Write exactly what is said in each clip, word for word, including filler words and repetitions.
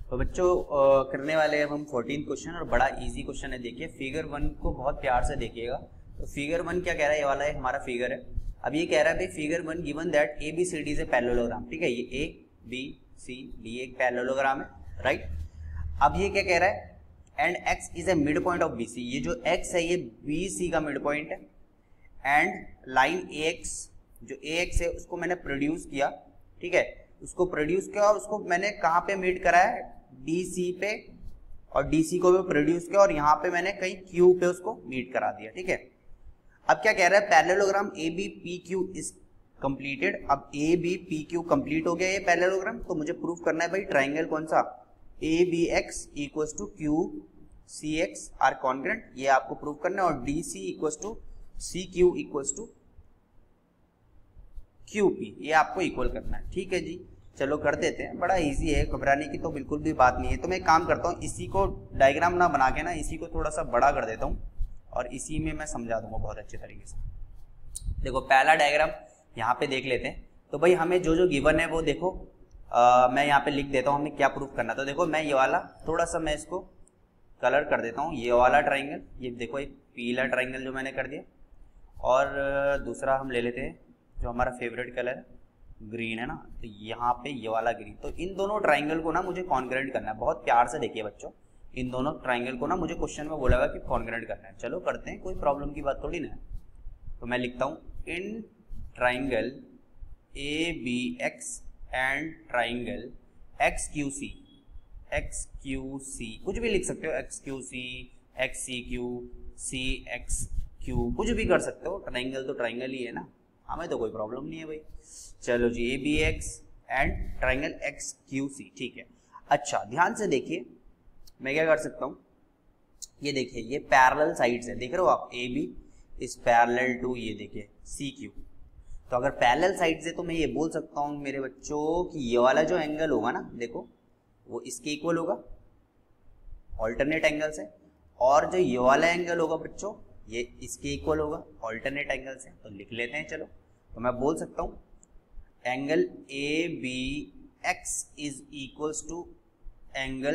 तो बच्चों uh, करने वाले हैं हम फोर्टीन क्वेश्चन और बड़ा इजी क्वेश्चन है। देखिए फिगर वन को बहुत प्यार से देखिएगा। तो फिगर वन क्या कह रहा है, ये वाला है हमारा फिगर है। अब ये कह रहा है भाई figure one given that A B C D is a parallelogram, ठीक है, ये ए बी सी डी एक पैरेललोग्राम है, राइट। अब ये क्या कह रहा है, and X is a mid point of B C, ये जो एक्स है ये बी सी का मिड पॉइंट है, एंड लाइन ए एक्स, जो ए एक्स है उसको मैंने प्रोड्यूस किया, ठीक है, उसको प्रोड्यूस किया और उसको मैंने कहाँ पे मीट करा है, डी सी पे, और डी सी को भी प्रोड्यूस किया और यहाँ पे मैंने कहीं क्यू पे उसको मीट करा दिया, ठीक है। अब क्या कह रहा है, parallelogram A B P Q is completed. अब A B P Q complete हो गया ये पैरेललोग्राम, तो मुझे प्रूफ करना है भाई ट्राइंगल कौन सा, A B X equals to Q C X are congruent, ये आपको प्रूफ करना है, और D C equals to C Q equals to Q P, ये आपको इक्वल करना है, ठीक है जी। चलो कर देते हैं, बड़ा इजी है, घबराने की तो बिल्कुल भी बात नहीं है। तो मैं काम करता हूँ, इसी को डायग्राम ना बना के ना इसी को थोड़ा सा बड़ा कर देता हूँ और इसी में मैं समझा दूंगा बहुत अच्छे तरीके से। देखो पहला डायग्राम यहाँ पे देख लेते हैं। तो भाई हमें जो जो गिवन है वो देखो, आ, मैं यहाँ पे लिख देता हूँ हमें क्या प्रूफ करना। तो देखो मैं ये वाला थोड़ा सा मैं इसको कलर कर देता हूँ, ये वाला ट्राइंगल, ये देखो एक पीला ट्राइंगल जो मैंने कर दिया, और दूसरा हम ले लेते हैं जो हमारा फेवरेट कलर है ग्रीन है ना, तो यहाँ पे ये वाला ग्रीन। तो इन दोनों ट्राइंगल को ना मुझे कॉन्ग्रुएंट करना है। बहुत प्यार से देखिए बच्चों, इन दोनों ट्राइंगल को ना मुझे क्वेश्चन में बोला हुआ कि कॉन्ग्रुएंट करना है। चलो करते हैं, कोई प्रॉब्लम की बात थोड़ी ना है। तो मैं लिखता हूँ in triangle A B X and triangle X Q C, X Q C कुछ भी लिख सकते हो, X Q C, X C Q, C X Q, कुछ भी कर सकते हो, ट्राइंगल तो ट्राइंगल ही है ना, हमें तो कोई प्रॉब्लम नहीं है भाई। चलो जी, A B X and triangle X Q C, ठीक है। अच्छा ध्यान से देखिए, मैं क्या कर सकता हूँ, ये देखिए ये पैरेलल साइड्स है, देख रहे हो आप, A B is parallel to ये देखिए सी क्यू। तो अगर पैरेलल साइड्स है तो मैं ये बोल सकता हूँ मेरे बच्चों कि ये वाला जो एंगल होगा ना, देखो वो इसके इक्वल होगा ऑल्टरनेट एंगल से, और जो ये वाला एंगल होगा बच्चों ये इसके इक्वल होगा ऑल्टरनेट एंगल से। तो लिख लेते हैं, चलो। तो मैं बोल सकता हूँ angle A B X is equals to angle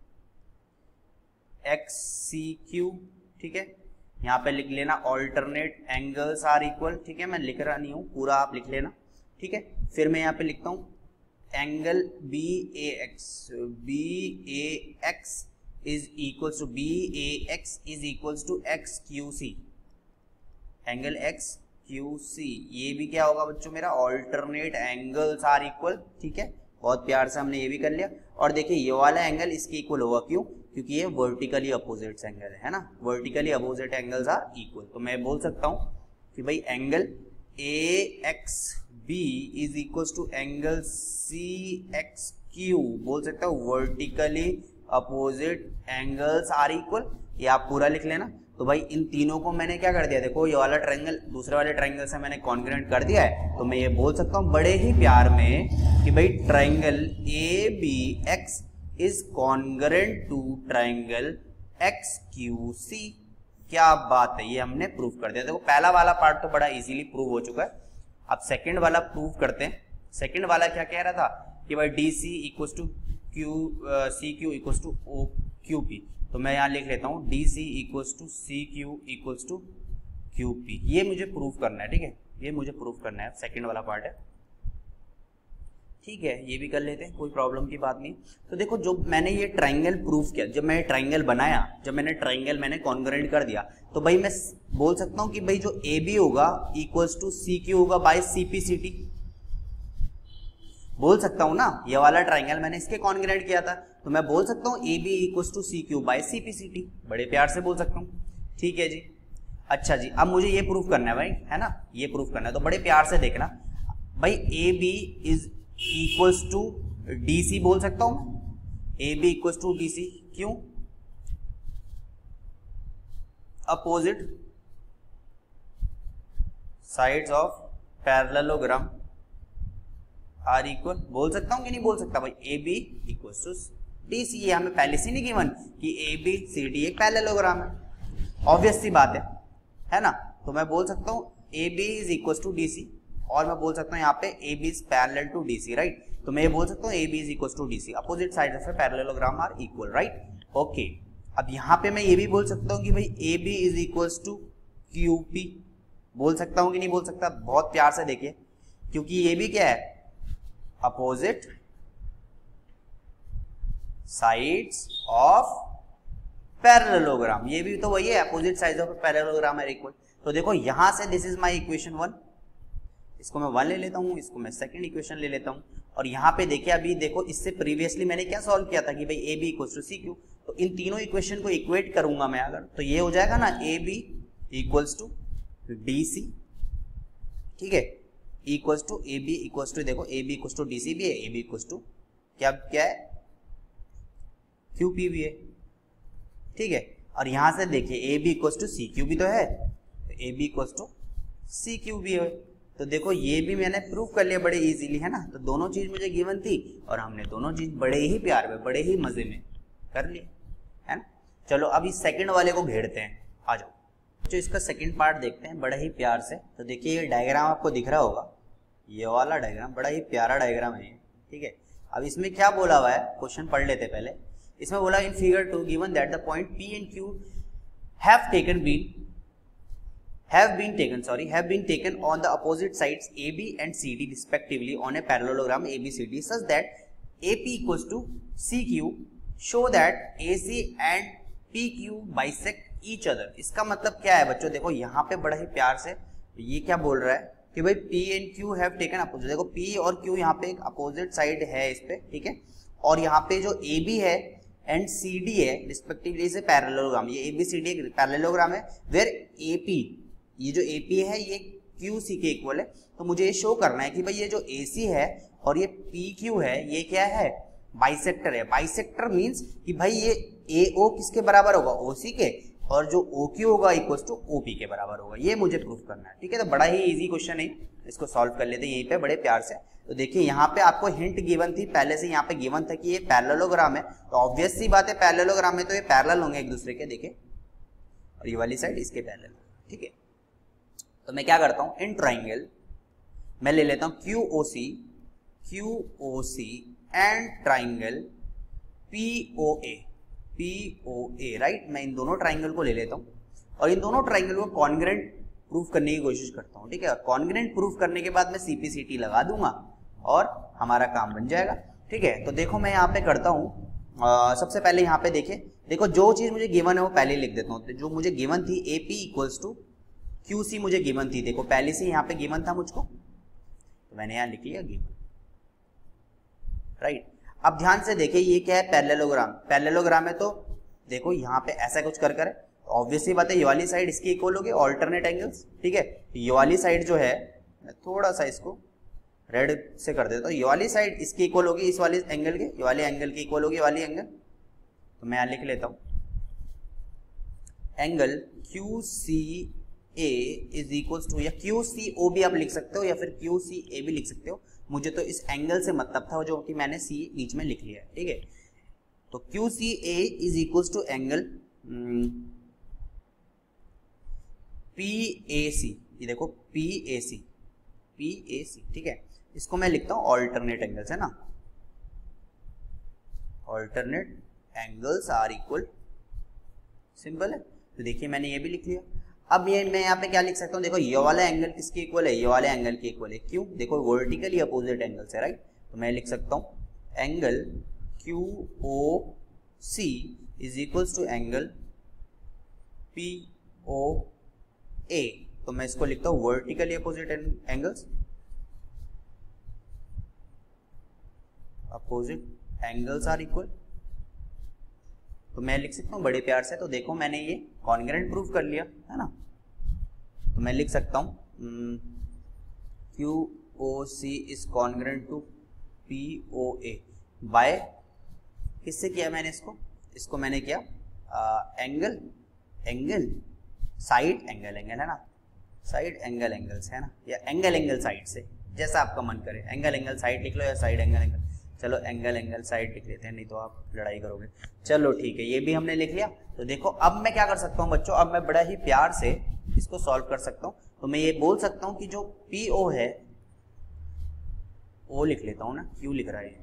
X C Q, ठीक है। यहाँ पे लिख लेना ऑल्टरनेट एंगल्स आर इक्वल, ठीक है, मैं लिख रहा नहीं हूँ, पूरा आप लिख लेना, ठीक है। फिर मैं यहाँ पे लिखता हूँ angle B A X, B A X is equals to B A X is equals to X Q C, angle X Q C, ये भी क्या होगा बच्चों मेरा ऑल्टरनेट एंगल्स आर इक्वल, ठीक है। बहुत प्यार से हमने ये भी कर लिया। और देखिए ये वाला एंगल इसके इक्वल होगा, क्यों, क्योंकि ये वर्टिकली अपोजिट एंगल है ना, vertically opposite angles are equal. तो मैं बोल सकता हूँ कि भाई angle A X B is equal to angle C X Q, बोल सकता हूँ vertically opposite angles are equal, ये आप पूरा लिख लेना। तो भाई इन तीनों को मैंने क्या कर दिया, देखो ये वाला ट्रायंगल दूसरे वाले ट्रायंगल से मैंने कॉन्ग्रुएंट कर दिया है। तो मैं ये बोल सकता हूँ बड़े ही प्यार में कि भाई triangle A B X is congruent to triangle X Q C. क्या बात है, ये हमने प्रूव कर दिया। देखो पहला वाला पार्ट तो बड़ा इजीली प्रूव हो चुका है। अब सेकंड वाला प्रूव करते हैं। सेकंड वाला क्या कह रहा था कि भाई D C equals to Q C Q equals to O Q P. तो मैं यहाँ लिख लेता हूँ D C equals to C Q equals to Q P. ये मुझे प्रूव करना है, ठीक है, ये मुझे प्रूव करना है। सेकंड वाला पार्ट है, ठीक है, ये भी कर लेते हैं, कोई प्रॉब्लम की बात नहीं। तो देखो जो मैंने ये ट्रायंगल प्रूव किया, जब मैंने ट्रायंगल बनाया, जब मैंने ट्रायंगल मैंने कॉन्ग्रुएंट कर दिया, तो भाई मैं बोल सकता हूँ कि भाई जो ए बी होगा इक्वल्स टू सी क्यू होगा by C P C T, बोल सकता हूँ ना। ये वाला ट्रायंगल मैंने इसके कॉन्ग्रुएंट किया था, तो मैं बोल सकता हूँ A B equals to C Q by C P C T, बड़े प्यार से बोल सकता हूँ, ठीक है जी। अच्छा जी, अब मुझे ये प्रूफ करना है भाई, है ना, ये प्रूफ करना है। तो बड़े प्यार से देखना भाई, A B is equals to D C बोल सकता हूं मैं, A B equals to D C, क्यों, opposite sides of parallelogram are equal, बोल सकता हूं कि नहीं बोल सकता भाई, A B equals to D C. ये हमें पहले से नहीं गिवन कि ए बी सी डी एक पैरेललोग्राम है, ऑब्वियस सी बात है है ना। तो मैं बोल सकता हूं A B is equals to D C, और मैं बोल सकता हूँ यहाँ पे A B is parallel to D C, right. तो मैं ये बोल सकता हूँ A B is equal to D C, opposite side of a parallelogram are equal, right. Okay, अब यहाँ पे मैं ये भी बोल सकता हूँ कि भाई A B is equal to Q P, बोल सकता हूँ कि नहीं बोल सकता? बहुत प्यार से देखिए, क्योंकि ये भी क्या है, अपोजिट साइड्स ऑफ पैरेललोग्राम, ये भी तो वही है, opposite sides of parallelogram are equal. तो देखो यहां से this is my equation one, इसको मैं वन ले लेता हूं, इसको मैं सेकंड इक्वेशन ले लेता हूं, और यहाँ पे देखिए अभी देखो इससे प्रीवियसली मैंने क्या सॉल्व किया था कि भाई A B equals to C Q, तो इन तीनों इक्वेशन को इक्वेट करूंगा मैं अगर, तो ये हो जाएगा ना A B equals to D C, ठीक है, equals to A B equals to, देखो A B equals to D C भी है, ए बी इक्वल्स टू क्या क्या है, क्यू पी भी है, ठीक है। और यहां से देखिए A B equals to C Q भी तो है, तो A B equals to C Q भी है, तो देखो ये भी मैंने प्रूव कर लिया बड़े इजीली, है ना। तो दोनों चीज मुझे गिवन थी और हमने दोनों चीज बड़े ही प्यार में, बड़े ही मजे में कर लिया, है ना। चलो अब इस सेकंड वाले को घेरते हैं, आ जाओ। जो इसका सेकंड पार्ट देखते हैं बड़ा ही प्यार से। तो देखिए ये डायग्राम आपको दिख रहा होगा, ये वाला डायग्राम बड़ा ही प्यारा डायग्राम है, ठीक है। अब इसमें क्या बोला हुआ है, क्वेश्चन पढ़ लेते पहले। इसमें बोला in figure two given that the point P and Q have taken been have been taken sorry have been taken on the opposite sides A B and C D respectively on a parallelogram A B C D such that A P equals to C Q, show that A C and P Q bisect each other। इसका मतलब क्या है बच्चों, देखो यहाँ पे बड़ा ही प्यार से ये क्या बोल रहा है कि भाई P and Q have taken opposite, देखो P और Q यहाँ पे एक अपोजिट साइड है इस पे, ठीक है। और यहाँ पे जो A B है एंड सी डी है रिस्पेक्टिवली से पैरेललोग्राम, ये ए बी सी डी एक पैरेललोग्राम है वेयर ए पी, ये जो ए पी है ये क्यू सी के इक्वल है। तो मुझे ये शो करना है कि भाई ये जो ए सी है और ये पी क्यू है ये क्या है, बाइसेक्टर है। बाइसेक्टर मींस कि भाई ये ए ओ किसके बराबर होगा, ओ सी के, और जो ओ क्यू होगा इक्वल्स टू ओ पी के बराबर होगा, ये मुझे प्रूफ करना है, ठीक है। तो बड़ा ही इजी क्वेश्चन है, इसको सॉल्व कर लेते हैं यहीं पे बड़े प्यार से। तो देखिए यहाँ पे आपको हिंट गिवन थी पहले से, यहाँ पे गिवन था कि ये पैरेललोग्राम है, तो ऑब्वियस सी बात है पैरेललोग्राम है तो ये पैरेलल होंगे एक दूसरे के, देखिए, और ये वाली साइड इसके पैरेलल, ठीक है। तो मैं क्या करता हूँ, इन ट्राइंगल मैं ले लेता हूँ Q O C, Q O C and triangle P O A, P O A, right. मैं इन दोनों ट्राइंगल को ले लेता हूँ और इन दोनों ट्राइंगल को कॉन्ग्रेंट प्रूफ करने की कोशिश करता हूँ, ठीक है। कॉन्ग्रेंट प्रूफ करने के बाद मैं सी पी सी टी लगा दूंगा और हमारा काम बन जाएगा, ठीक है। तो देखो मैं यहाँ पे करता हूँ, सबसे पहले यहाँ पे देखिए, देखो जो चीज मुझे गिवन है वो पहले लिख देता हूँ। जो मुझे गिवन थी A P equals to Q C मुझे गिवन थी, देखो पहले से यहाँ पे गिवन था मुझको, तो मैंने यहाँ लिख लिया गिवन, राइट। अब ध्यान से देखिए ये क्या है, पैरेललोग्राम, पैरेललोग्राम है तो देखो यहाँ पे ऐसा कुछ कर कर है, ऑब्वियसली बात है ये वाली साइड इसकी इक्वल होगी, ऑल्टरनेट एंगल्स, ठीक है। ये वाली साइड जो है मैं थोड़ा सा इसको रेड से कर देता हूँ, ये वाली साइड इसकी इक्वल होगी इस वाली एंगल के, ये वाली एंगल की इक्वल होगी वाली एंगल, तो मैं यहाँ लिख लेता हूँ angle Q C A is equals to, या क्यू सी ओ भी आप लिख सकते हो या फिर क्यू सी ए भी लिख सकते हो, मुझे तो इस एंगल से मतलब था जो कि मैंने सी बीच में लिख लिया है, ठीक है। तो Q C A is equals to angle P A C, ये देखो P A C, P A सी, ठीक है। इसको मैं लिखता हूं ऑल्टरनेट एंगल्स, है ना, alternate angles are equal, simple है। तो देखिए मैंने ये भी लिख लिया। अब ये मैं यहाँ पे क्या लिख सकता हूँ, देखो ये वाला एंगल किसके इक्वल है, ये वाले एंगल के इक्वल है, क्यों, देखो वर्टिकली अपोजिट एंगल्स है, राइट। तो मैं लिख सकता हूँ angle Q O C is equals to angle P O A, तो मैं इसको लिखता हूं vertically opposite angles, opposite angles are equal, तो मैं लिख सकता हूं बड़े प्यार से। तो देखो मैंने ये कॉन्ग्रेंट प्रूफ कर लिया, है ना। तो मैं लिख सकता हूं Q O C is congruent to P O A by, किससे किया मैंने इसको, इसको मैंने किया angle angle side angle angle, है ना, साइड एंगल एंगल्स, है ना, या एंगल एंगल साइड से, जैसा आपका मन करे, एंगल एंगल साइड लिख लो या साइड एंगल एंगल, चलो एंगल एंगल साइड लिख लेते हैं, नहीं तो आप लड़ाई करोगे। चलो ठीक है, ये भी हमने लिख लिया। तो देखो अब मैं क्या कर सकता हूँ बच्चों, अब मैं बड़ा ही प्यार से इसको सॉल्व कर सकता हूँ। तो मैं ये बोल सकता हूँ कि जो पी ओ है ओ लिख लेता हूँ ना, क्यू लिख रहा है।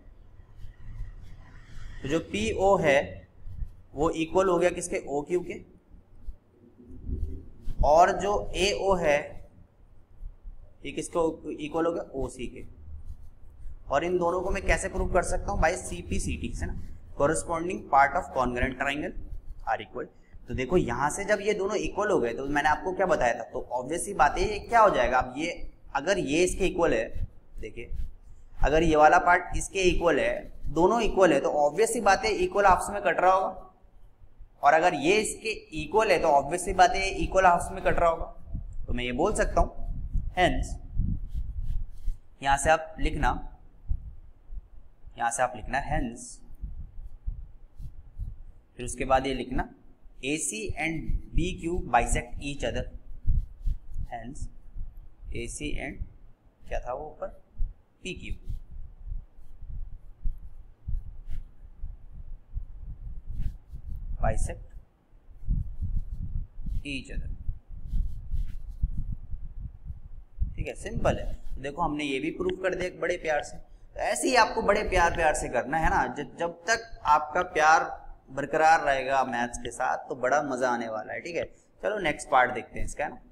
तो जो पी ओ है वो इक्वल हो गया किसके, ओ क्यू के, और जो ए ओ है ये किसको इक्वल हो गया, ओ सी के। और इन दोनों को मैं कैसे प्रूव कर सकता हूँ, by C P C T से ना, corresponding part of congruent triangle are equal. तो देखो यहां से जब ये दोनों इक्वल हो गए तो मैंने आपको क्या बताया था, तो ऑब्वियसली बात है ये क्या हो जाएगा, अब ये अगर ये इसके इक्वल है, देखिए अगर ये वाला पार्ट इसके इक्वल है, दोनों इक्वल है, तो ऑब्वियसली बात है इक्वल हाफ्स में कट रहा होगा। और अगर ये इसके इक्वल है तो ऑब्वियसली बात है इक्वल हाफ्स में कट रहा होगा। तो मैं ये बोल सकता हूं हेंस, यहां से आप लिखना, यहां से आप लिखना हेंस, फिर उसके बाद ये लिखना A C and B Q bisect each other, hence A C and क्या था वो ऊपर, P Q bisect each other। ठीक है, सिंपल है। देखो हमने ये भी प्रूफ कर दिया बड़े प्यार से। तो ऐसे ही आपको बड़े प्यार प्यार से करना है ना, जब तक आपका प्यार बरकरार रहेगा मैथ्स के साथ तो बड़ा मजा आने वाला है। ठीक है, चलो नेक्स्ट पार्ट देखते हैं इसका, है ना।